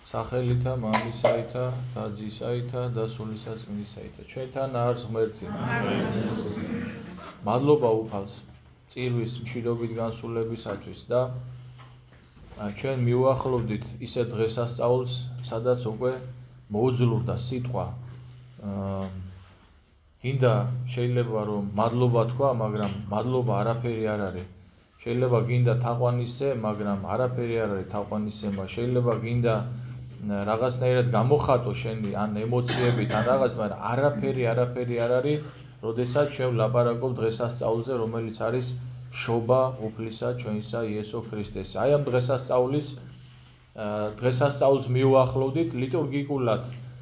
სახელითა, მამისაითა და ძისაითა და სულისა წმინდისაითა. ჩვენთან არის ღმერთი. მადლობა უფალს წირვის მშვიდობით განსულებისათვის და ჩვენ მიუახლოვდით ისეთ დღესასწაულს, სადაც უკვე მოუძლურდა სიტყვა. გინდა შეიძლება რომ მადლობა თქვა, მაგრამ მადლობა არაფერი არ არის. შეიძლება გინდა თაყვანისე, მაგრამ არაფერი არ არის თაყვანისემა. შეიძლება გინდა რაღაცნაირად გამოხატო შენი ან ემოციებით ან რაღაც, მაგრამ არაფერი არ არის, როდესაც ჩვენ ვლაპარაკობ დღესასწაულზე, რომელიც არის შობა უფლისა ჩვენისა იესო ქრისტეს. აი ამ დღესასწაულს მიუახლოვდით ლიტურგიკულად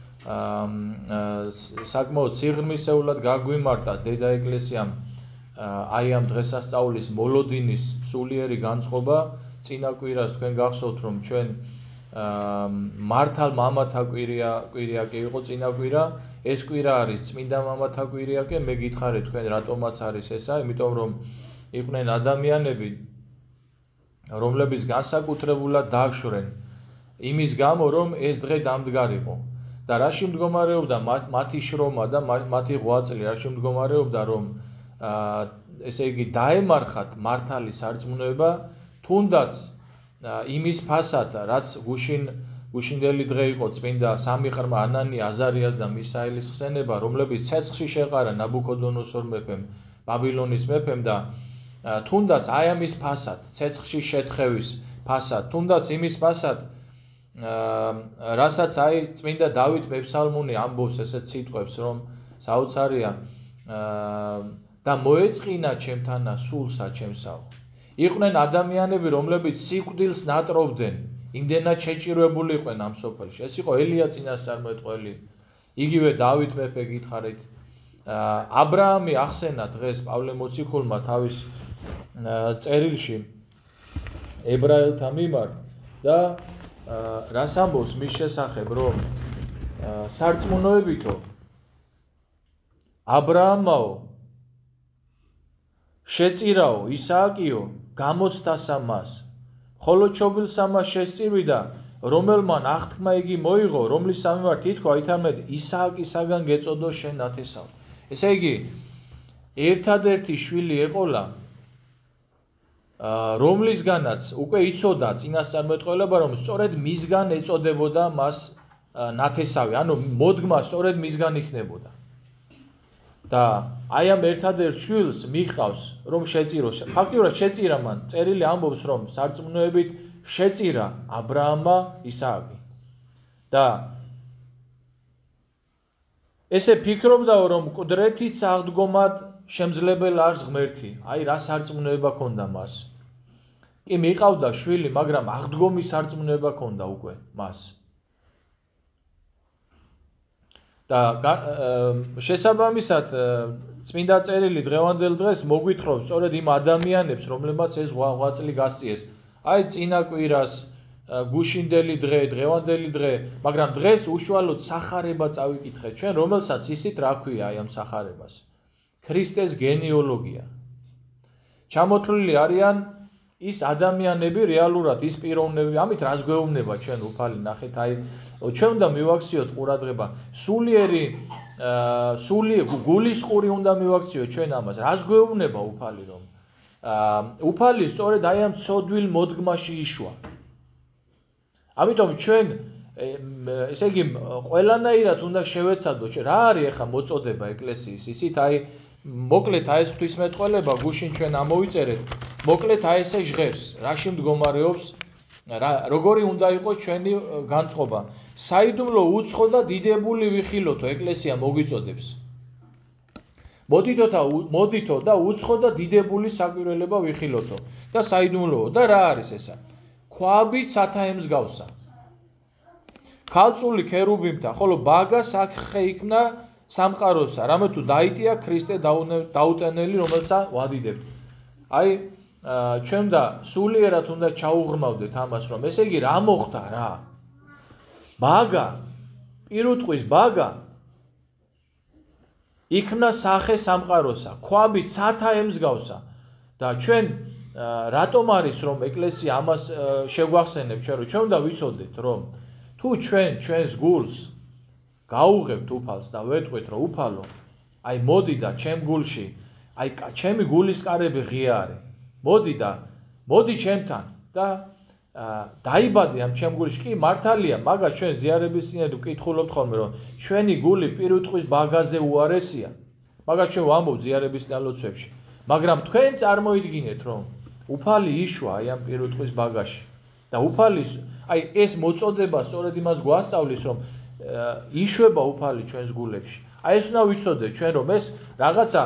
საკმაოდ სიღრმისეულად გაგვიმართა დედა ეკლესიამ აი ამ დღესასწაულის მოლოდინის სულიერი განწყობა. წინა კვირას თქვენ გახსოვთ რომ ჩვენ მართალ მამათა კვირია კი იყო წინა კვირა, ეს კვირა არის წმინდა მამათა კვირია კი, მე გითხარით თქვენ რატომაც არის ესა, იმიტომ რომ იყვნენ ადამიანები, რომლებიც განსაკუთრებულად დააშვნენ იმის გამო, რომ ეს დღე დამდგარიყო და რაში მდგომარეობდა მათი შრომა და მათი ღვაწლი, რაში მდგომარეობდა, რომ ესე იგი დაემარხათ მართალი სარწმუნოება, თუნდაც იმის ფასად, რაც გუშინდელი დღე იყო წმინდა სამი ყრმა ანანი, აზარიას და მისაელის ხსენება, რომლებიც ცეცხლში შეყარა ნაბუქოდონოსორ მეფემ, ბაბილონის მეფემ და თუნდაც აი ამის ფასად, ცეცხლში შეთხევის ფასად, თუნდაც იმის ფასად, რასაც აი წმინდა დავით მეფსალმუნე ამბობს ესეთ სიტყვებს, რომ საოცარია და მოეწყინა ჩემთანა სულსა ჩემსაო. იყვნენ ადამიანები, რომლებიც სიკვდილს ნატრობდნენ, იმდენად შეჭირვებული იყვნენ ამ სოფელში. ეს იყო ელია წინასწარმეტყველი, იგივე დავით მეფე გითხარით. აბრაამი ახსენა დღეს პავლე მოციქულმა თავის წერილში ებრაელთა მიმართ და რას ამბობს მის შესახებ, რომ სარწმუნოებითო აბრაამაო შეწირაო ისააკიო გამოცდასა მას, ხოლო ჩობილსა მას შესწირვიდა, რომელმან აღთქმა იგი მოიღო, რომლის სამმიმართ ითქვა ითამედ ისააკისაგან გეწოდო შენ ნათესავ. ესე იგი ერთადერთი შვილი ეყოლა, რომლისგანაც უკვე იცოდა წინასწარმეტყველება, რომ სწორედ მისგან ეწოდებოდა მას ნათესავი, ანუ მოდგმა სწორედ მისგან იქნებოდა. და აი ამ ერთადერთ შვილს მიჰყავს რომ შეწიროს. ფაქტიურად შეწირა მან, წერილი ამბობს რომ სარწმუნოებით შეწირა აბრაამმა ისააკი. და ესე ფიქრობდაო რომ მკვდრეთის აღდგომად შემძლებელი არის ღმერთი. აი რა სარწმუნოება ჰქონდა მას. კი მიყავდა შვილი, მაგრამ აღდგომის სარწმუნოება ჰქონდა უკვე მას. და შესაბამისად წმინდა წერილი დღევანდელ დღეს მოგვითხრობს სწორედ იმ ადამიანებს, რომლებმაც ეს ღვაწლი გასწიეს. აი წინა კვირას, გუშინდელი დღე, დღევანდელი დღე, მაგრამ დღეს უშუალოდ სახარება წავიკითხეთ ჩვენ, რომელსაც ისიც რა ქვია აი ამ სახარებას. ქრისტეს გენეალოგია. ჩამოთვლილი არიან ის ადამიანები რეალურად, ის პიროვნები, ამით რას გვეუბნება ჩვენ უფალი, ნახეთ, აი ჩვენ უნდა მივაქციოთ ყურადღება, სულიერი გულისყური უნდა მივაქციოთ ჩვენ ამას. რას გვეუბნება უფალი, რომ უფალი სწორედ აი ამ ცოდვილ მოდგმაში იშვა. ამიტომ ჩვენ ესე იგი ყველანაირად უნდა შევეცადოთ, რა არის ახლა მოწოდება ეკლესიის, ისიც აი მოკლედ აი ეს ღვთისმეტყველება გუშინ ჩვენ ამოვიწერეთ, მოკლედ აი ესე ჟღერს, რაში მდგომარეობს, როგორი უნდა იყოს ჩვენი განწყობა. საიდუმლო უცხო და დიდებული ვიხილოთო, ეკლესია მოგვიწოდებს. მოდითო და უცხო და დიდებული საკვირველება ვიხილოთო და საიდუმლოო და რა არის ესა? ქვაბით სათა ემსგავსა. ქალწული ქერუბიმთა, ხოლო ბაგა საკხე იქნა სამყაროსა, რამე თუ დაიტია ქრისტე დაუტენელი, რომელსაც ვადიდებთ. აი ჩვენ და სულიერად უნდა ჩაუღრმავდეთ ამას, რომ ესე იგი რა მოხდა რა? ბაგა, პირუტყვის ბაგა იქნა სახე სამყაროსა, ქვაბით სათა ემსგავსა და ჩვენ რატომ არის რომ ეკლესია ამას შეგვახსენებს ჩვენ, რომ ჩვენ უნდა ვიცოდეთ, რომ თუ ჩვენს გულს გაუღებთ უფალს და ვეტყვით რომ უფალო აი მოდი და ჩემ გულში აი ჩემი გულის კარები ღია არის მოდი ჩემთან და დაიბადე ამ ჩემ გულში კი მართალია მაგას ჩვენ ზიარების წინათ ვკითხულობთ ხოლმე რომ ჩვენი გული პირუტყვის ბაგაზე უარესია მაგას ჩვენ ვამბობთ ზიარების წინა ლოცვებში მაგრამ თქვენ წარმოიდგინეთ რომ უფალი იშვა აი ამ პირუტყვის ბაგაში და უფალის აი ეს მოწოდება სწორედ იმას გვასწავლის რომ იშვება უფალი ჩვენს გულებში აი ეს უნდა ვიცოდეთ ჩვენ რომ ეს რაღაცა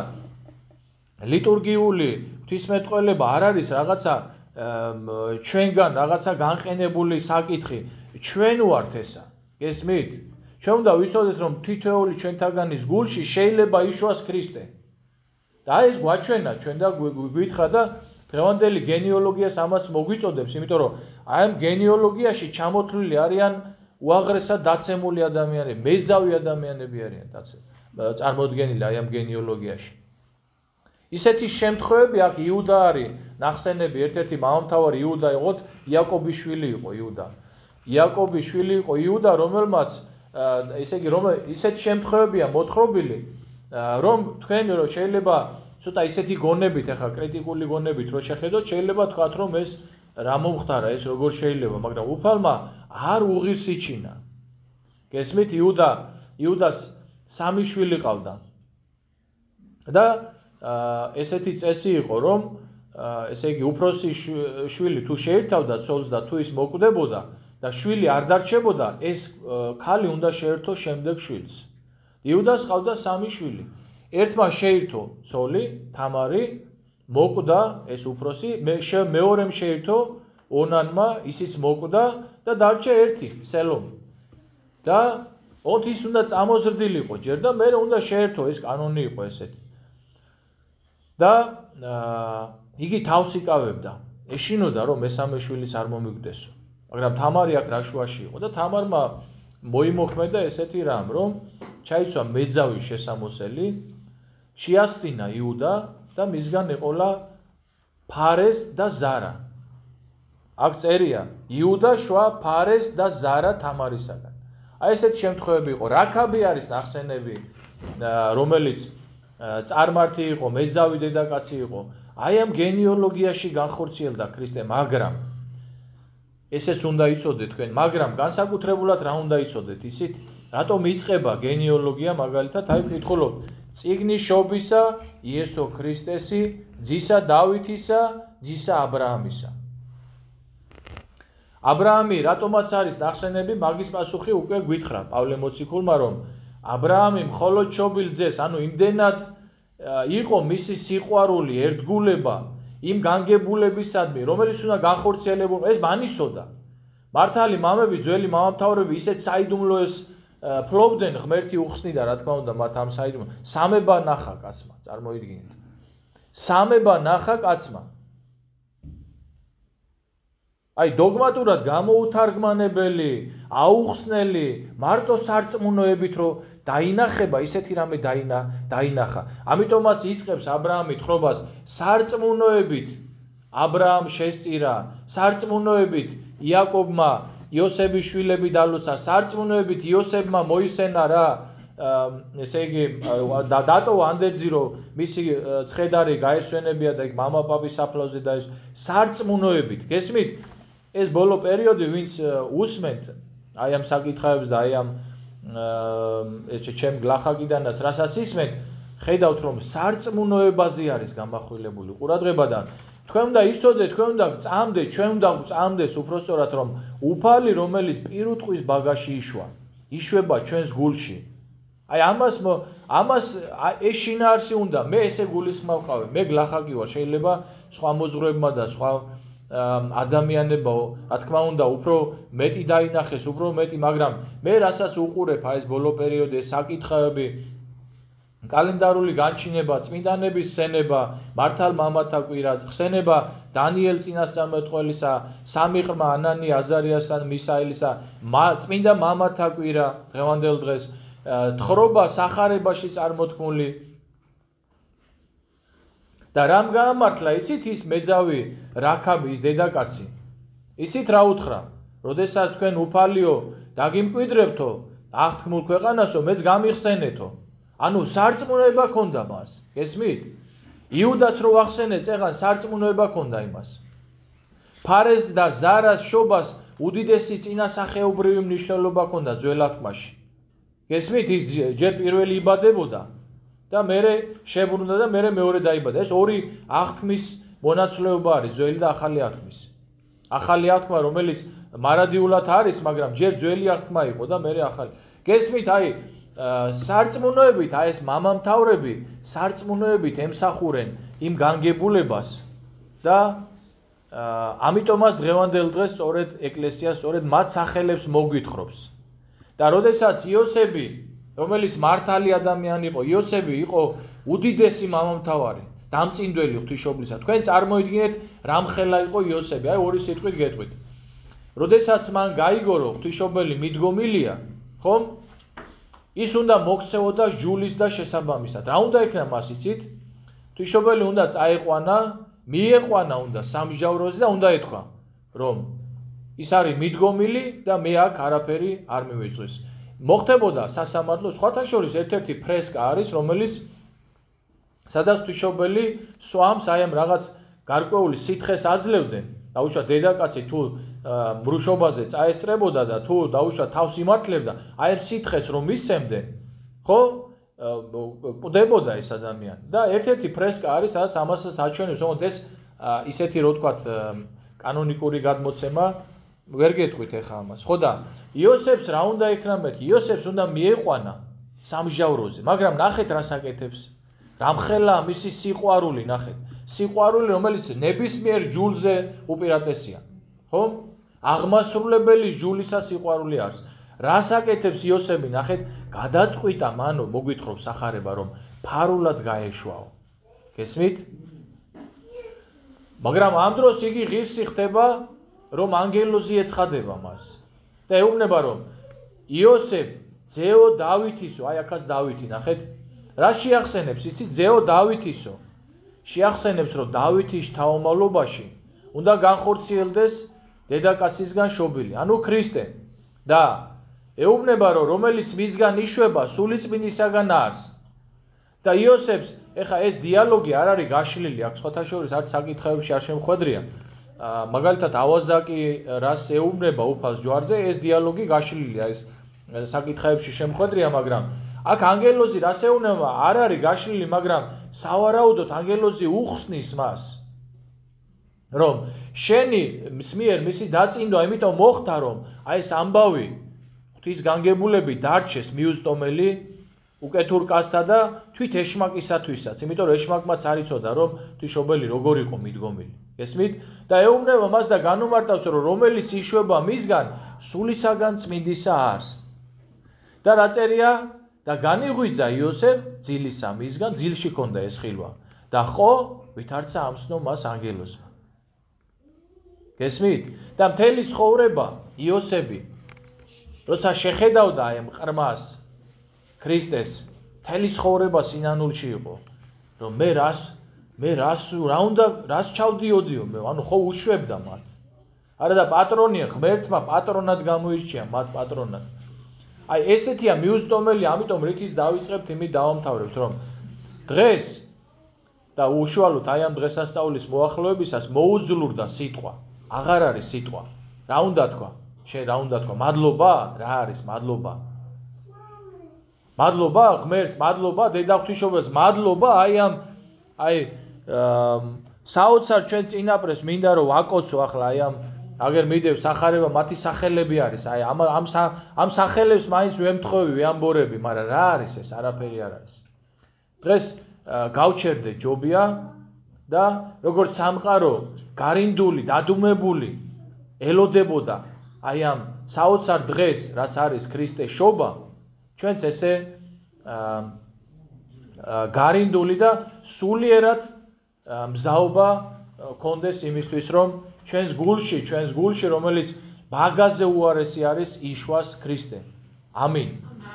ლიტურგიული ღვთისმეტყველება არ არის რაღაცა ჩვენგან რაღაცა განყენებული საკითხი ჩვენ ვართ ესა გესმით ჩვენ უნდა ვიცოდეთ რომ თითოეული ჩვენთაგანის გულში შეიძლება იშვას ქრისტე და ეს გვაჩვენა ჩვენ და გვითხრა და დღევანდელი გენეოლოგიას ამას მოგვიწოდებს იმიტომ რომ აი ამ გენეოლოგიაში ჩამოთვლილი არიან უაღრესად დაცემული ადამიანები მეძავი ადამიანები არიან წარმოდგენილი აი ამ გენეოლოგიაში ისეთი შემთხვევები აქ იუდა არის ნახსენები ერთ-ერთი მამამთავარი იუდა იყო იაკობის შვილი იყო იაკობის შვილი იყო იუდა რომელმაც ესე იგი რომ ისეთი შემთხვევებია მოთხრობილი რომ თქვენ რომ შეიძლება ცოტა ისეთი გონებით ახლა კრიტიკული გონებით რო შეხედოთ შეიძლება თქვათ რომ ეს რა მომხდარა ეს როგორ შეიძლება მაგრამ უფალმა არ უღირსიჩინა გესმით იუდას სამი შვილი ყავდა და ესეთი წესი იყო რომ ესე იგი უფროსი შვილი თუ შეერთავდა ცოლს და თუ ის მოკვდებოდა და შვილი არ დარჩებოდა ეს ქალი უნდა შეერთო შემდეგ შვილს იუდას ყავდა სამი შვილი ერთმა შეირთო ცოლი თამარი მოკვდა ეს უფროსი მეორემ შეირთო ონანმა ისიც მოკვდა და დარჩა ერთი სელომი და ოთის უნდა წამოზრდილიყო ჯერ და მერე უნდა შეერთო ეს კანონი იყო ესეთი და იგი თავს იკავებდა ეშინოდა რომ მესამე შვილიც არ მომიკვდესო მაგრამ თამარი აქ რაშუაში იყო და თამარმა მოიმოქმედა ესეთი რამ რომ ჩაიცვა მეძავი შესამოსელი შეასწინა იუდა და მისგან ეყოლა ფარეს და ზარა აქ წერია იუდა შვა ფარეს და ზარა თამარისაგან აი ესეთი შემთხვევები იყო რაქაბი არის ნახსენები რომელიც წარმართი იყო მეძავი დედაკაცი იყო აი ამ გენეოლოგიაში განხორციელდა ქრისტე მაგრამ ესეც უნდა იცოდეთ თქვენ მაგრამ განსაკუთრებულად რა უნდა იცოდეთ ისიც რატომ იწყება გენეოლოგია მაგალითად აი ვკითხულობ წიგნის შობისა იესო ქრისტესი ძისა დავითისა ძისა აბრაამისა აბრაამი რატომაც არის ნახსენები მაგის პასუხი უკვე გვითხრა პავლე მოციქულმა რომ აბრაამი მხოლოდ შობილ ძეს ანუ იმდენად იყო მისი სიყვარული ერთგულება იმ განგებულებისადმი რომელიც უნდა განხორციელებულიყო ეს მანისოდა მართალი მამები ძველი მამამთავრები ისეთ საიდუმლოეს ფლობდნენ ღმერთი უხსნიდა რა თქმა უნდა მათ ამ საიდუმლო სამება ნახა კაცმა წარმოიდგინეთ სამება ნახა კაცმა აი დოგმატურად გამოუთარგმანებელი აუხსნელი მარტო სარწმუნოებით რომ დაინახება ისეთი რამე დაინახა ამიტომაც იწყებს აბრაამი თხრობას სარწმუნოებით აბრაამ შესწირა სარწმუნოებით იაკობმა იოსების შვილები დალოცა სარწმუნოებით იოსებმა მოისენა რა ესე იგი დატოვა ანდერძი რომ მისი ცხედარი გაესვენებია და იქ მამა პაპის საფლავზე და ეს სარწმუნოებით გესმით ეს ბოლო პერიოდი ვინც უსმენთ აი ამ საკითხებს და აი ამ ჩემ გლახაკიდანაც რასაც ისმენთ ხედავთ რომ სარწმუნოებაზე არის გამახვილებული ყურადღება და თქვენ უნდა იცოდეთ ჩვენ უნდა წამდეს უпростоრად რომ უფალი რომელიც პირუტყვის ბაგაში იშვება ჩვენს გულში აი ამას ეს შინაარსი უნდა მე ესე გულისხმობ ყავი მე გლახაკი ვარ შეიძლება სხვა მოძღვრებმა და სხვა ადამიანებო რა თქმა უნდა უფრო მეტი დაინახეს უფრო მეტი მაგრამ მე რასაც უყურებ აი ეს ბოლო პერიოდი ეს საკითხები კალენდარული განჩინება წმინდანების სცენება მართალ მამათა კვირა ხსენება დანიელ წინასწარმეტყველისა სამი ყრმა ანანი აზარიასა მისაელისა წმინდა მამათა კვირა დღევანდელ დღეს თხრობა სახარებაში წარმოთქმული და რამ გაამართლა იცით ის მეძავი რაქაბი ის დედაკაცი იცით რა უთხრა როდესაც თქვენ უფალიო დაგიმკვიდრებთო აღთქმულ ქვეყანასო მეც გამიხსენეთო. ანუ სარწმუნოება ქონდა მას. გესმით? იუდას რო ახსენეთ წეგან სარწმუნოება ქონდა იმას. ფარეს და ზარას შობას უდიდესი წინასახეობრივი მნიშვნელობა ქონდა ძველ აღთქმაში. გესმით? ის ჯერ პირველი იბადებოდა და მერე შებრუნდა და მერე მეორე დაიბადა. ეს ორი აღთქმის მონაცვლეობა არის ძველი და ახალი აღთქმის. ახალი აღთქმა რომელიც მარადიულად არის, მაგრამ ჯერ ძველი აღთქმა იყო და მერე ახალი. გესმით? აი სარწმუნოებით აი ეს მამამთავრები სარწმუნოებით ემსახურენ იმ განგებულებას და ამიტომაც დღევანდელ დღეს სწორედ ეკლესია სწორედ მათ სახელებს მოგვითხრობს. და როდესაც იოსები, რომელიც მართალი ადამიანი იყო, იოსები იყო უდიდესი მამამთავარი, დამწინდველი ღვთისმშობლისა. თქვენ წარმოიდგინეთ, რამხელა იყო იოსები, აი ორი სიტყვით გეტყვით. როდესაც მან გაიგო, ღვთისმშობელი მიდგომილია, ხომ? ის უნდა მოქცეოდა ჯულის და შესაბამისად. რა უნდა იქნა მას იცით? ღვთისმშობელი უნდა წაეყვანა, მიეყვანა უნდა სამსჯავროზე და უნდა ეთქვა, რომ ის არის მიდგომილი და მე აქ არაფერი არ მივიწვის. მოხდებოდა სასამართლო, სხვათა შორის ერთ-ერთი ფრესკა არის, რომელიც სადაც ღვთისმშობელი სვამს აი ამ რაღაც გარკვეული სითხეს აძლევდნენ. დაუშვათ დედაკაცი თუ მრუშობაზე წაესწრებოდა და თუ დაუშვათ თავს იმართლებდა, აი ამ სითხეს რომ მისცემდნენ, ხო? კვდებოდა ეს ადამიანი. და ერთ-ერთი ფრესკა არის, სადაც ამასაც აჩვენებს, რომ ეს ისეთი რო ვთქვათ კანონიკური გადმოცემა ვერ გეტყვით ახლა ამას. ხო და იოსებს რა უნდა იქნა მეთქი? იოსებს უნდა მიეყვანა სამსჯავროზე, მაგრამ ნახეთ რას აკეთებს. რამხელა მისი სიყვარული, ნახეთ. სიყვარული, რომელიც ნებისმიერ ჯულზე უპირატესია. ხო? აღმასრულებელი ჯულისა სიყვარული არის. რას აკეთებს იოსები, ნახეთ, გადაწყვიტა მანო მოგვითხრობს სახარება, რომ ფარულად გაეშვაო. გესმით? მაგრამ ამ დროს იგი ღირსი ხდება, რომ ანგელოზი ეცხადება მას. და ეუბნება, რომ იოსებ ძეო დავითისო, აი აქაც დავითი, ნახეთ, რა შეახსენებს, იცით, ძეო დავითისო. შეახსენებს, რომ დავითის შთაომავლობაში უნდა განხორციელდეს დედაკაცისგან შობილი, ანუ ქრისტე. და ეუბნება, რომ რომელიც მისგან იშვება, სულიწმინდისაგან არს. და იოსებს, ეხა ეს დიალოგი არ არის გაშლილი, აქ სხვათა შორის არც საკითხებში არ შემხვედრია. მაგალითად ავაზაკი რას ეუბნება უფალს ჯვარზე, ეს დიალოგი გაშლილია, ეს საკითხებში შემხვედრია, მაგრამ აქ ანგელოზი რას ეუბნება, არ არის გაშლილი, მაგრამ სავარაუდოდ ანგელოზი უხსნის მას, რომ შენი მსმიერ მისი დაწინდვა იმიტომ მოხდა, რომ აი ეს ამბავი ღვთის განგებულები დარჩეს მიუსტომელი უკეთურ კაცთა და თვით ეშმაკისათვისაც, იმიტომ რომ ეშმაკმაც არ იცოდა, რომ ღვთისმშობელი როგორ იყო მიდგომილი. გესმით? და ეუბნება მას და განუმარტავს, რომ რომელიც იშვება მისგან, სულისაგან წმინდისა არს. და რა წერია? და განიღვიძა იოსებ ძილისა მისგან, ძილში ქონდა ეს ხილვა. და ხო, ვითარცა ამცნო მას ანგელოზმა. გესმით? და მთელი ცხოვრება იოსები, როცა შეხედავდა აი ამ ყრმას, ქრისტეს, მთელი ცხოვრება სინანულში იყო, რომ მე რას ჩავდიოდიო მე, ანუ ხო უშვებდა მათ. არა და პატრონია, ღმერთმა პატრონად გამოირჩია მათ პატრონად. აი ესეთია მიუსტომელი, ამიტომ რითიც დავიწყებთ, იმით დავამთავრებთ, რომ დღეს და უშუალოდ აი ამ დღესასწაულის მოახლოებისას მოუძლურდა სიტყვა. აღარ არის სიტყვა. რა უნდა თქვა? შენ რა უნდა თქვა? მადლობა? რა არის მადლობა? მადლობა ღმერთს, მადლობა დედა ღვთისმშობელს, მადლობა აი საოცარ ჩვენ წინაპრებს მინდა რომ ვაკოცო ახლა აი აგერ მიდევს სახარება მათი სახელები არის, აი ამ სახელებს მაინც ვემთხოვი, ვეამბორები, მაგრამ რა არის ეს? არაფერი არ არის. დღეს გავჩერდე ჯობია და როგორც სამყარო გარინდული, დადუმებული ელოდებოდა აი ამ საოცარ დღეს, რაც არის ქრისტეს შობა, ჩვენც ესე გარინდული და სულიერად მზაობა კონდეს იმისთვის, რომ ჩვენს გულში, რომელიც მაგაზე უარესი არის, იშვას ქრისტე. ამინ.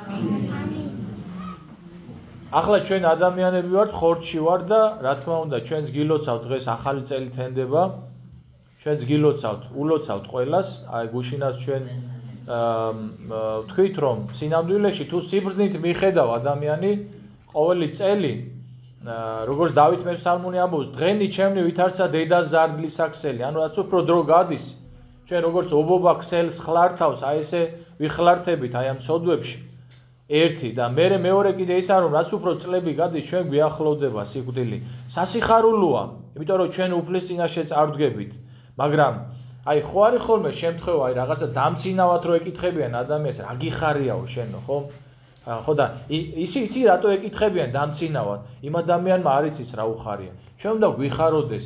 ახლა ჩვენ ადამიანები ვართ, ხორცში ვარ და რა თქმა უნდა, ჩვენს გილოცავთ დღეს ახალი წელი თენდება. ჩვენს გილოცავთ, ულოცავთ ყველას, აი გუშინაც ჩვენ თქვით რომ სინამდვილეში თუ სიბრძნით მიხედავ ადამიანი ყოველი წელი როგორც დავით მეფსალმუნე ამბობს დღენი ჩემნი ვითარცა დედას ზარდლის საქსელი ანუ რაც უფრო დრო გადის ჩვენ როგორც ობობა ქსელს ხლართავს აი ესე ვიხლართებით აი ამ სოდვებში ერთი და მეორე კიდე ისაა რომ რაც უფრო წლები გადის ჩვენ გვიახლოვდება სიკვდილი სასიხარულოა იმიტომ რომ ჩვენ უფლის წინაშეც არ ვდგებით მაგრამ აი ხო არის ხოლმე შემთხვევა აი რაღაცა დამცინავად რო ეკითხებიან ადამიანს რა გიხარიაო შენო ხო ხო და ისი რატო ეკითხებიან დამცინავად იმ ადამიანმა არ იცის რა უხარია ჩვენ უნდა გვიხაროდეს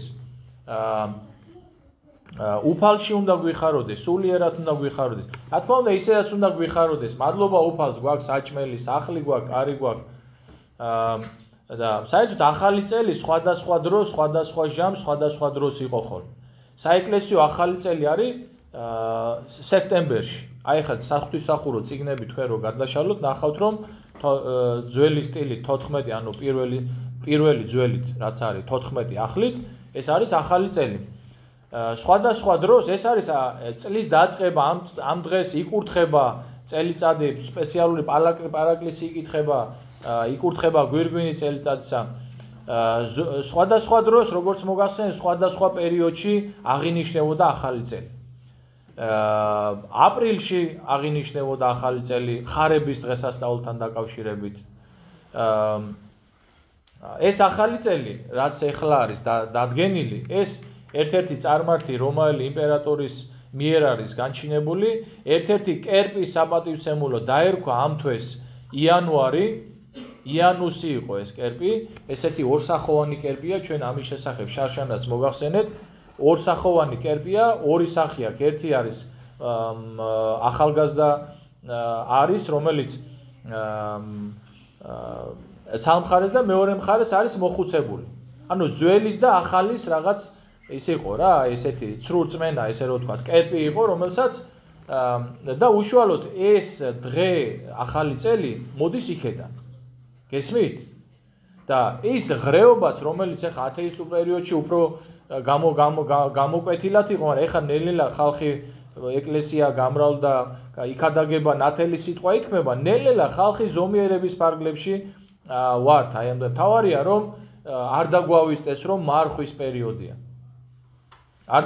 უფალში უნდა გვიხაროდეს სულიერად უნდა გვიხაროდეს რა თქმა უნდა ისედაც უნდა გვიხაროდეს მადლობა უფალს გვაქვს საჭმელი სახლი გვაქვს კარი გვაქვს და საერთოდ ახალი წელი სხვადასხვა დროს სხვადასხვა ჟამს სხვადასხვა დროს იყო ხოლმე საეკლესიო ახალი წელი არის სექტემბერში აი ხა საღვთისმსახურო წიგნები თქვენ რო გადაშალოთ ნახავთ რომ ძველი სტილით 14 ანუ პირველი ძველით რაც არის 14 ახლით ეს არის ახალი წელი სხვადასხვა დროს ეს არის წლის დაწყება ამ დღეს იკურთხება წელიწადი სპეციალური პარაკლისი იკითხება იკურთხება გვირგვინი წელიწადისა სხვადასხვა დროს როგორც მოგახსენეთ სხვადასხვა პერიოდში აღინიშნებოდა ახალი წელი აპრილში აღინიშნებოდა ახალი წელი ხარების დღესასწაულთან დაკავშირებით ეს ახალი წელი რაც ეხლა არის დადგენილი ეს ერთ-ერთი წარმართი რომაელი იმპერატორის მიერ არის განჩინებული ერთ-ერთი კერპის საპატივცემულო დაერქვა ამ თვეს იანვარი იანუსი იყო ეს კერპი ესეთი ორსახოვანი კერპია ჩვენ ამის შესახებ შარშანას მოგახსენეთ ორსახოვანი კერპია ორი სახი აქვს ერთი არის ახალგაზრდა არის რომელიც ცალმხარეს და მეორე მხარეს არის მოხუცებული ანუ ძველის და ახალის რაღაც ის იყო რა ესეთი ცრურწმენა ესე რომ ვთქვათ კერპი იყო რომელსაც და უშუალოდ ეს დღე ახალი წელი მოდის იქედან გესმით და ის ღრეობაც რომელიც ახლა ათეისტურ პერიოდში უფრო გამოკვეთილად იყო მაგრამ ახლა ნელ-ნელა ხალხი ეკლესია გამრავლდა იქადაგება ნათელი სიტყვა ითქმება ნელ-ნელა ხალხი ზომიერების ფარგლებში ვართ აი ამ თავარია რომ არ დაგვავისწეს რომ მარხვის პერიოდია არ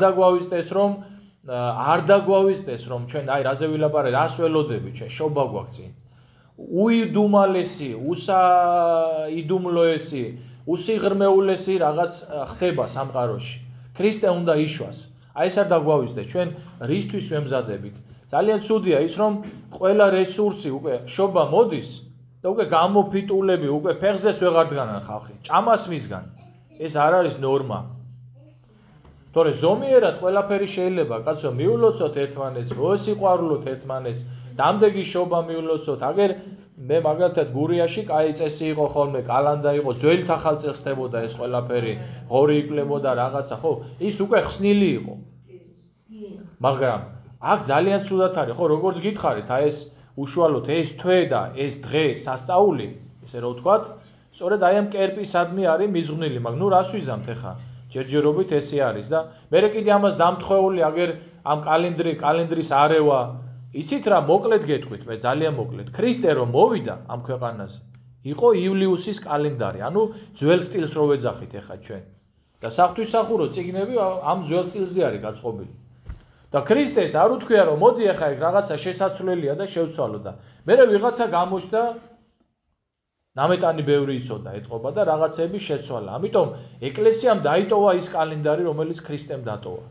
დაგვავისწეს რომ ჩვენ აი რაზე ვილაპარაკეთ რას ველოდებით ჩვენ შობა გვაქვს წინ უიდუმალესი უსაიდუმლოესი უსიღრმეულესი რაღაც ხდება სამყაროში ქრისტე უნდა იშვას აი ეს არ დაგვავისწეს ჩვენ რისთვის ვემზადებით ძალიან ცუდია ის რომ ყველა რესურსი უკვე შობა მოდის და უკვე გამოფიტულები უკვე ფეხზეც ვეღარ დგანან ხალხი ჭამას მისგან ეს არ არის ნორმა თორე ზომიერად ყველაფერი შეიძლება კაცო მიულოცოთ ერთმანეთს მოსიყვარულოთ ერთმანეთს დამდეგი შობა მიულოცოთ აგერ მე მაგალითად გურიაში კაი წესი იყო ხოლმე კალანდა იყო ძველი ახალწელს ხდებოდა ეს ყველაფერი ღორი იკლებოდა რაღაცა ხო ის უკვე ხსნილი იყო მაგრამ აქ ძალიან ცუდად არის ხო როგორც გითხარით აი ეს უშუალოდ ეს თვე და ეს დღე სასწაული ესე რომ ვთქვათ სწორედ აი ამ კერპისადმი არის მიზღვნილი მაგრამ ნუ რას ვიზამთ ახლა ჯერჯერობით ესე არის და მე კიდე ამას დამთხეული აგერ ამ კალენდრის არევა იცით რა მოკლედ გეტყვით მე ძალიან მოკლედ ქრისტე რომ მოვიდა ამ ქვეყანაზე იყო იულიუსის კალენდარი ანუ ძველ სტილს რო ვეძახით ახლა ჩვენ და საღვთისმსახურო წიგნები ამ ძველ სტილზე არის გაწყობილი და ქრისტეს არ უთქვია რომ მოდი ახლა ეგ რაღაცა შესაძლებელია და შევცვალო და მე ვიღაცა გამოჩნდა ნამეტანი ბევრი იცოდა ეთყობა და რაღაცები შეცვალა ამიტომ ეკლესიამ დაიტოვა ის კალენდარი რომელიც ქრისტემ დატოვა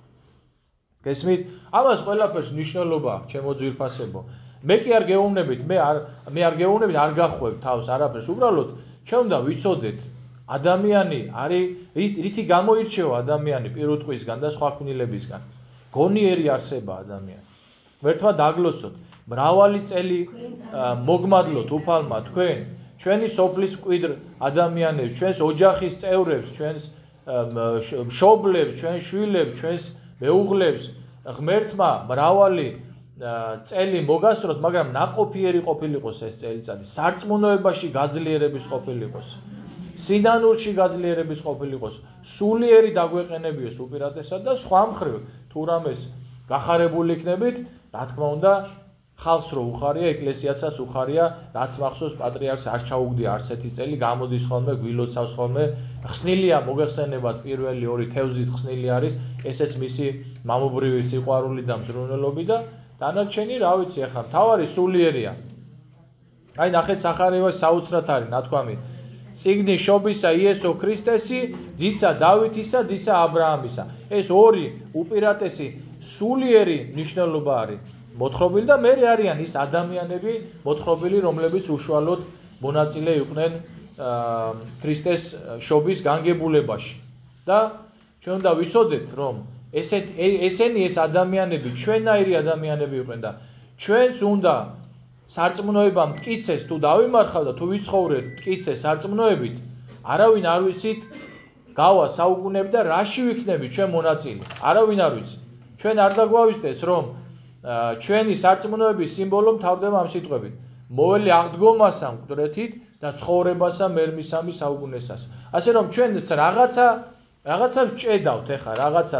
გესმით ამას ყველაფერს მნიშვნელობა აქვს ჩემო ძვირფასებო მე კი არ გეუბნებით მე არ გეუბნებით არ გახვევ თავს არაფერს უბრალოდ ჩვენ უნდა ვიცოდეთ ადამიანი არის რითი გამოირჩევა ადამიანი პირუტყვისგან და სხვა ქმნილებისგან გონიერი არსება ადამიანი ღმერთმა დაგლოცოთ მრავალი წელი მოგმადლოთ უფალმა თქვენ ჩვენი სოფლის მკვიდრ ადამიანებს ჩვენს ოჯახის წევრებს ჩვენს მშობლებს ჩვენს შვილებს ჩვენს მეუღლებს ღმერთმა მრავალი წელი მოგასწროთ მაგრამ ნაყოფიერი ყოფილიყოს ეს წელიწადი სარწმუნოებაში გაძლიერების ყოფილიყოს სინანულში გაძლიერების ყოფილიყოს სულიერი დაგვეყენებიოს უპირატესად და სხვა მხრივ თუ რამეს გახარებული იქნებით რა თქმა უნდა ხალხს რო უხარია, ეკლესიასაც უხარია, რაც მახსოვს პატრიარქს არ ჩაუგდია არცეთი წელი, გამოდის ხოლმე, გვილოცავს ხოლმე. ხსნილია მოგეხსენებათ პირველი ორი თევზით ხსნილი არის, ესეც მისი მამობრივი სიყვარული და მზრუნველობი და დანარჩენი რა ვიცი ახლა მთავარი სულიერია. აი ნახეთ სახარევას საოცრად არის ნათქვამი. წიგნი შობისა იესო ქრისტესი, ძისა დავითისა, ძისა აბრაამისა. ეს ორი უპირატესი სულიერი მნიშვნელობა არის. მოთხრობილი და მე არიან ის ადამიანები მოთხრობილი, რომლებიც უშუალოდ მონაწილე იყვნენ ქრისტეს შობის განგებულებაში. და ჩვენ უნდა ვიცოდეთ, რომ ესენი ეს ადამიანები ჩვენაირი ადამიანები იყვნენ და ჩვენც უნდა სარწმუნოება მტკიცეს თუ დავიმარხავ და თუ ვიცხოვრეთ მტკიცეს სარწმუნოებით, არავინ არ ვიცით გავა საუკუნები და რაში ვიქნები ჩვენ მონაწილე. არავინ არ ვიცით. ჩვენ არ დაგვავიწყდეს რომ ჩვენი სარწმუნოების სიმბოლო მთავრდება ამ სიტყვებით. მოელი აღდგომასა მკვდრეთით და ცხოვრებასა მერმისამი საუკუნესას. ასე რომ ჩვენ რაღაცას ვჭედავთ ეხა,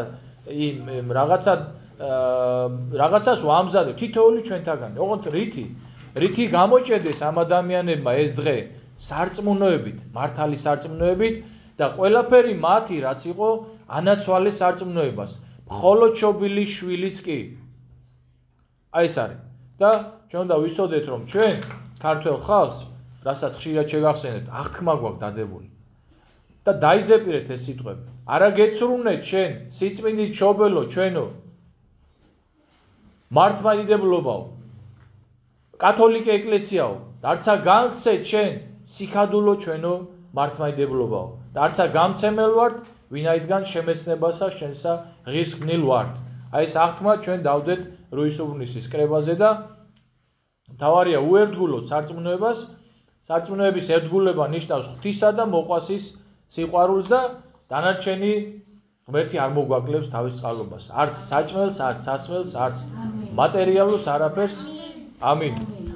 რაღაცას ვამზადებთ თითოეული ჩვენთაგანი. ოღონდ რითი გამოჭედეს ამ ადამიანებმა ეს დღე სარწმუნოებით, მართალი სარწმუნოებით და ყველაფერი მათი რაც იყო ანაცვალეს სარწმუნოებას. მხოლოდ შობილი შვილიც კი. აი ეს არის. და ჩვენ უნდა ვიცოდეთ რომ ჩვენ ქართველ ხალხს, რასაც ხშირად შეგახსენებთ, აღთქმა გვაქვს დადებული. და დაიზეპირეთ ეს სიტყვები. არა გეცრუნეთ შენ სიწმინდით შობელო ჩვენო მართლმადიდებლობაო კათოლიკე ეკლესიაო და არცა გამცე ჩვენ სიქადულო ჩვენო მართლმადიდებლობაო და არცა გამცემელ ვართ ვინაიდან შემეცნებასა შენსა ღირსგნილ ვართ. აი ეს აღთქმა ჩვენ დავდეთ რუისუბრნისის კრებაზე და მთავარია უერთგულოთ სარწმუნოებას. სარწმუნოების ერთგულება ნიშნავს ღვთისა და მოყვასის სიყვარულს და დანარჩენი ღმერთი არ მოგვაკლებს თავის წყალობას. არც საჭმელს, არც სასმელს, არც მატერიალურს არაფერს. ამინ.